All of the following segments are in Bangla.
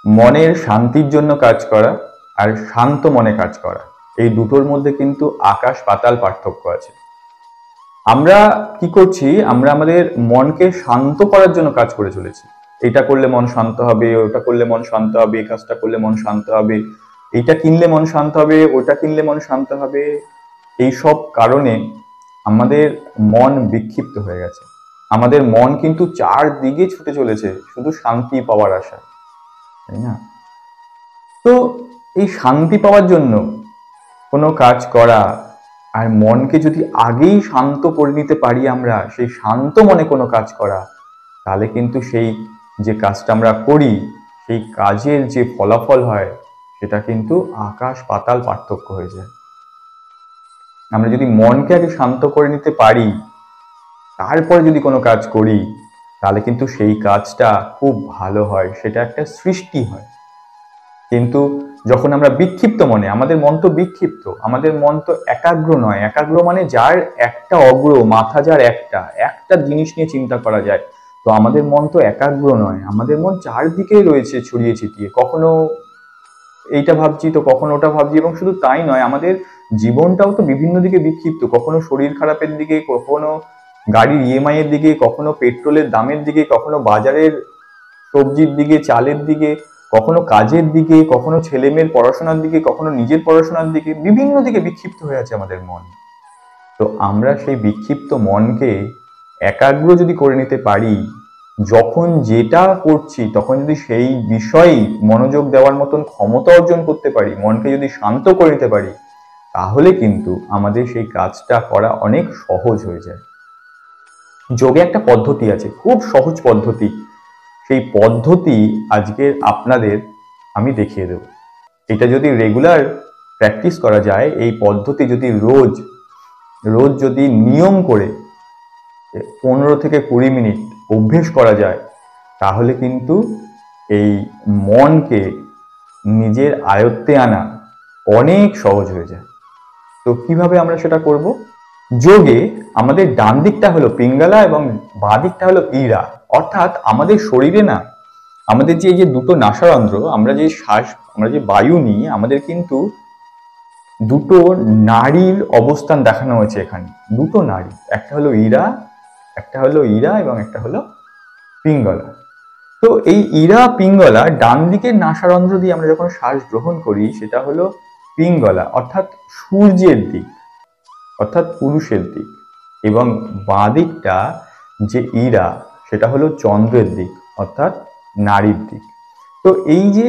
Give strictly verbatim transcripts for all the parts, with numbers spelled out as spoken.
মনের শান্তির জন্য কাজ করা আর শান্ত মনে কাজ করা, এই দুটোর মধ্যে কিন্তু আকাশ পাতাল পার্থক্য আছে। আমরা কি করছি, আমরা আমাদের মনকে শান্ত করার জন্য কাজ করে চলেছি। এটা করলে মন শান্ত হবে, ওটা করলে মন শান্ত হবে, এই কাজটা করলে মন শান্ত হবে, এইটা কিনলে মন শান্ত হবে, ওটা কিনলে মন শান্ত হবে। এইসব কারণে আমাদের মন বিক্ষিপ্ত হয়ে গেছে। আমাদের মন কিন্তু চারদিকে ছুটে চলেছে শুধু শান্তি পাওয়ার আশা, তাই না? তো এই শান্তি পাওয়ার জন্য কোনো কাজ করা আর মনকে যদি আগেই শান্ত করে নিতে পারি আমরা, সেই শান্ত মনে কোনো কাজ করা, তাহলে কিন্তু সেই যে কাজটা আমরা করি সেই কাজের যে ফলাফল হয় সেটা কিন্তু আকাশ পাতাল পার্থক্য হয়ে যায়। আমরা যদি মনকে আগে শান্ত করে নিতে পারি তারপরে যদি কোনো কাজ করি তাহলে কিন্তু সেই কাজটা খুব ভালো হয়, সেটা একটা সৃষ্টি হয়। কিন্তু যখন আমরা বিক্ষিপ্ত মনে, আমাদের মন তো বিক্ষিপ্ত, আমাদের মন তো একাগ্র নয়। একাগ্র মানে যার একটা অগ্র, মাথা যার একটা একটা জিনিস নিয়ে চিন্তা করা যায়, তো আমাদের মন তো একাগ্র নয়। আমাদের মন চারদিকেই রয়েছে ছড়িয়ে ছিটিয়ে, কখনো এইটা ভাবছি তো কখনো ওটা ভাবছি। এবং শুধু তাই নয়, আমাদের জীবনটাও তো বিভিন্ন দিকে বিক্ষিপ্ত, কখনো শরীর খারাপের দিকে, কখনো গাড়ির ইএমআই এর দিকে, কখনো পেট্রোলের দামের দিকে, কখনো বাজারের সবজির দিকে, চালের দিকে, কখনো কাজের দিকে, কখনো ছেলে মেয়ের পড়াশোনার দিকে, কখনো নিজের পড়াশোনার দিকে, বিভিন্ন দিকে বিক্ষিপ্ত হয়ে আছে আমাদের মন। তো আমরা সেই বিক্ষিপ্ত মনকে একাগ্র যদি করে নিতে পারি, যখন যেটা করছি তখন যদি সেই বিষয়েই মনোযোগ দেওয়ার মতন ক্ষমতা অর্জন করতে পারি, মনকে যদি শান্ত করে নিতে পারি, তাহলে কিন্তু আমাদের সেই কাজটা করা অনেক সহজ হয়ে যায়। যোগে একটা পদ্ধতি আছে, খুব সহজ পদ্ধতি। সেই পদ্ধতি আজকে আপনাদের আমি দেখিয়ে দেব। এটা যদি রেগুলার প্র্যাকটিস করা যায়, এই পদ্ধতি যদি রোজ রোজ যদি নিয়ম করে পনেরো থেকে কুড়ি মিনিট অভ্যেস করা যায়, তাহলে কিন্তু এই মনকে নিজের আয়ত্তে আনা অনেক সহজ হয়ে যায়। তো কিভাবে আমরা সেটা করব? যোগে আমাদের ডান দিকটা হলো পিঙ্গলা এবং বাঁ দিকটা হলো ইরা। অর্থাৎ আমাদের শরীরে না, আমাদের যে এই যে দুটো নাসারন্ধ্র, আমরা যে শ্বাস, আমরা যে বায়ু নিই, আমাদের কিন্তু দুটো নাড়ির অবস্থান দেখানো হয়েছে এখানে। দুটো নাড়ি, একটা হলো ইরা, একটা হলো ইরা এবং একটা হলো পিঙ্গলা। তো এই ইরা পিঙ্গলা, ডান দিকের নাসারন্ধ্র দিয়ে আমরা যখন শ্বাস গ্রহণ করি সেটা হলো পিঙ্গলা, অর্থাৎ সূর্যের দিক, অর্থাৎ পুরুষের দিক। এবং বাঁ দিকটা যে ইরা, সেটা হলো চন্দ্রের দিক, অর্থাৎ নারীর দিক। তো এই যে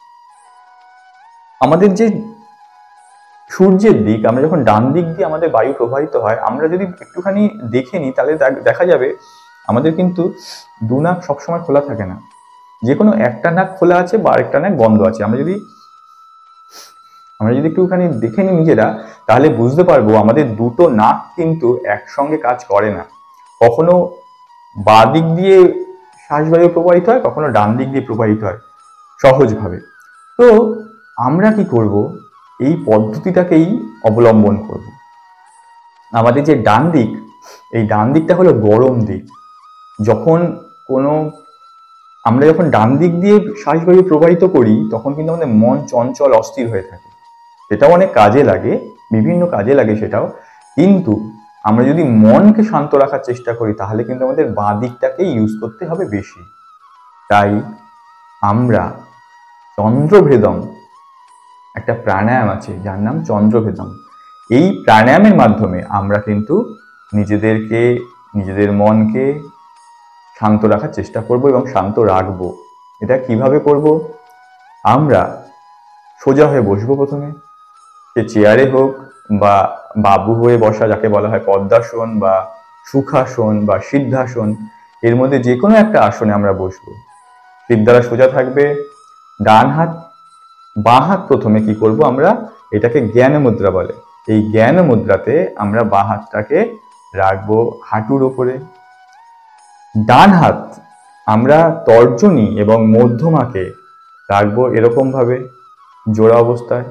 আমাদের যে সূর্যের দিক, আমরা যখন ডান দিক দিয়ে আমাদের বায়ু প্রবাহিত হয়, আমরা যদি একটুখানি দেখে নিই তাহলে দেখা যাবে আমাদের কিন্তু দু নাক সবসময় খোলা থাকে না, যে কোনো একটা নাক খোলা আছে বা আরেকটা নাক বন্ধ আছে। আমরা যদি আমরা যদি একটুখানি দেখে নিই নিজেরা, তাহলে বুঝতে পারবো আমাদের দুটো নাক কিন্তু একসঙ্গে কাজ করে না। কখনো বাঁ দিক দিয়ে শ্বাসবায়ু প্রবাহিত হয়, কখনো ডান দিক দিয়ে প্রবাহিত হয় সহজভাবে। তো আমরা কি করব, এই পদ্ধতিটাকেই অবলম্বন করব। আমাদের যে ডান দিক, এই ডান দিকটা হলো গরম দিক। যখন কোনো আমরা যখন ডান দিক দিয়ে শ্বাসবায়ু প্রবাহিত করি, তখন কিন্তু আমাদের মন চঞ্চল অস্থির হয়ে থাকে। সেটাও অনেক কাজে লাগে, বিভিন্ন কাজে লাগে সেটাও। কিন্তু আমরা যদি মনকে শান্ত রাখার চেষ্টা করি, তাহলে কিন্তু আমাদের বাঁ দিকটাকে ইউজ করতে হবে বেশি। তাই আমরা চন্দ্রভেদম, একটা প্রাণায়াম আছে যার নাম চন্দ্রভেদম, এই প্রাণায়ামের মাধ্যমে আমরা কিন্তু নিজেদেরকে, নিজেদের মনকে শান্ত রাখার চেষ্টা করব এবং শান্ত রাখবো। এটা কিভাবে করব? আমরা সোজা হয়ে বসবো প্রথমে, সে চেয়ারে হোক বা বাবু হয়ে বসা, যাকে বলা হয় পদ্মাসন বা সুখাসন বা সিদ্ধাসন, এর মধ্যে যে কোনো একটা আসনে আমরা বসবো। সিদ্ধারা সোজা থাকবে, ডান হাত, বাঁ হাত প্রথমে কি করব, আমরা এটাকে জ্ঞান মুদ্রা বলে। এই জ্ঞান মুদ্রাতে আমরা বাঁ হাতটাকে রাখবো হাঁটুর ওপরে। ডান হাত আমরা তর্জনী এবং মধ্যমাকে রাখবো এরকম ভাবে জোড়া অবস্থায়।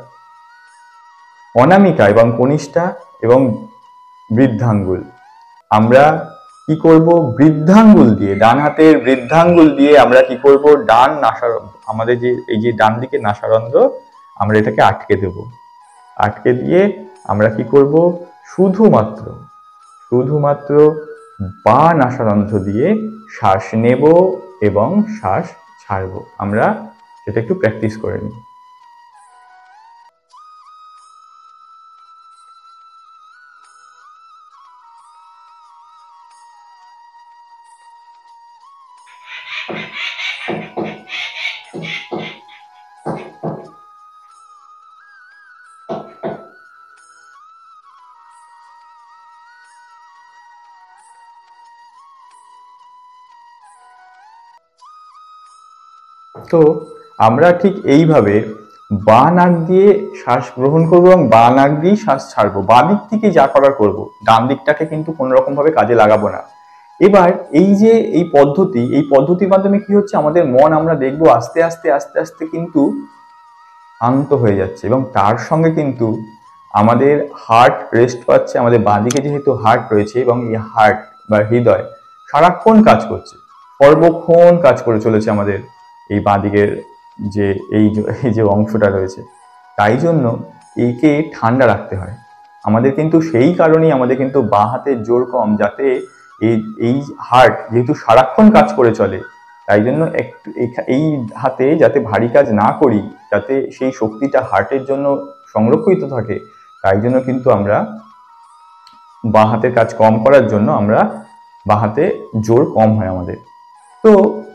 অনামিকা এবং কনিষ্ঠা এবং বৃদ্ধাঙ্গুল আমরা কি করব, বৃদ্ধাঙ্গুল দিয়ে, ডান হাতের বৃদ্ধাঙ্গুল দিয়ে আমরা কি করব, ডান নাসার আমাদের যে এই যে ডান দিকে নাসারন্ধ্র আমরা এটাকে আটকে দেব। আটকে দিয়ে আমরা কি করব, শুধুমাত্র শুধুমাত্র বা নাসারন্ধ্র দিয়ে শ্বাস নেব এবং শ্বাস ছাড়ব। আমরা সেটা একটু প্র্যাকটিস করে নিই। তো আমরা ঠিক এইভাবে বা নাক দিয়ে শ্বাস গ্রহণ করবো এবং বা নাক দিয়েই শ্বাস ছাড়বো। বাঁ দিক থেকে যা করার করবো, ডান দিকটাকে কিন্তু কোনো রকম ভাবে কাজে লাগাবো না। এবার এই যে এই পদ্ধতি, এই পদ্ধতির মাধ্যমে কি হচ্ছে, আমাদের মন আমরা দেখবো আস্তে আস্তে আস্তে আস্তে কিন্তু শান্ত হয়ে যাচ্ছে এবং তার সঙ্গে কিন্তু আমাদের হার্ট রেস্ট পাচ্ছে। আমাদের বাঁদিকে যেহেতু হার্ট রয়েছে এবং এই হার্ট বা হৃদয় সারাক্ষণ কাজ করছে, সর্বক্ষণ কাজ করে চলেছে আমাদের এই বাঁদিকের যে এই এই যে অংশটা রয়েছে। তাই জন্য একে ঠান্ডা রাখতে হয় আমাদের। কিন্তু সেই কারণেই আমাদের কিন্তু বাঁ হাতের জোর কম, যাতে এই এই হার্ট যেহেতু সারাক্ষণ কাজ করে চলে, তাই জন্য একটু এই হাতে যাতে ভারী কাজ না করি, যাতে সেই শক্তিটা হার্টের জন্য সংরক্ষিত থাকে, তাই জন্য কিন্তু আমরা বাঁ হাতের কাজ কম করার জন্য আমরা বাঁ হাতে জোর কম হয় আমাদের। তো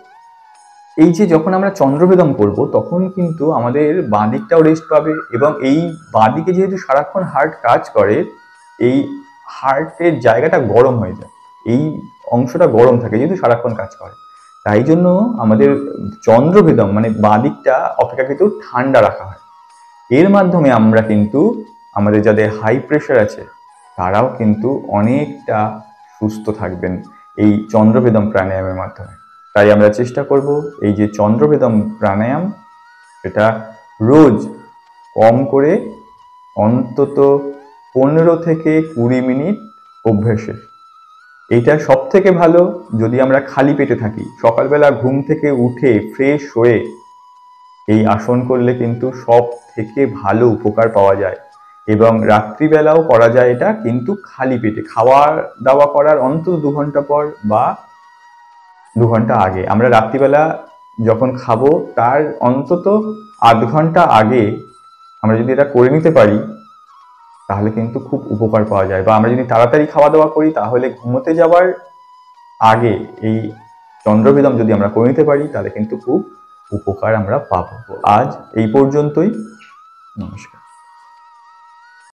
এই যে যখন আমরা চন্দ্রভেদম করব তখন কিন্তু আমাদের বাঁ দিকটাও রেস্ট পাবে এবং এই বাঁ দিকে যেহেতু সারাক্ষণ হার্ট কাজ করে, এই হার্টের জায়গাটা গরম হয়ে যায়, এই অংশটা গরম থাকে যেহেতু সারাক্ষণ কাজ করে। তাই জন্য আমাদের চন্দ্রভেদম মানে বাঁ দিকটা অপেক্ষাকৃত ঠান্ডা রাখা হয়। এর মাধ্যমে আমরা কিন্তু আমাদের যাদের হাই প্রেশার আছে তারাও কিন্তু অনেকটা সুস্থ থাকবেন এই চন্দ্রভেদম প্রাণায়ামের মাধ্যমে। তাই আমরা চেষ্টা করব এই যে চন্দ্রভেদম প্রাণায়াম, সেটা রোজ কম করে অন্তত পনেরো থেকে কুড়ি মিনিট অভ্যাসের। এইটা সব থেকে ভালো যদি আমরা খালি পেটে থাকি। সকালবেলা ঘুম থেকে উঠে ফ্রেশ হয়ে এই আসন করলে কিন্তু সব থেকে ভালো উপকার পাওয়া যায় এবং রাত্রিবেলাও করা যায় এটা, কিন্তু খালি পেটে খাওয়া দাওয়া করার অন্তত দু ঘন্টা পর বা দু ঘন্টা আগে। আমরা রাত্রিবেলা যখন খাবো তার অন্তত আধ ঘন্টা আগে আমরা যদি এটা করে নিতে পারি তাহলে কিন্তু খুব উপকার পাওয়া যায়। বা আমরা যদি তাড়াতাড়ি খাওয়া দাওয়া করি তাহলে ঘুমোতে যাওয়ার আগে এই চন্দ্রভেদম যদি আমরা করে নিতে পারি তাহলে কিন্তু খুব উপকার আমরা পাবো। আজ এই পর্যন্তই, নমস্কার।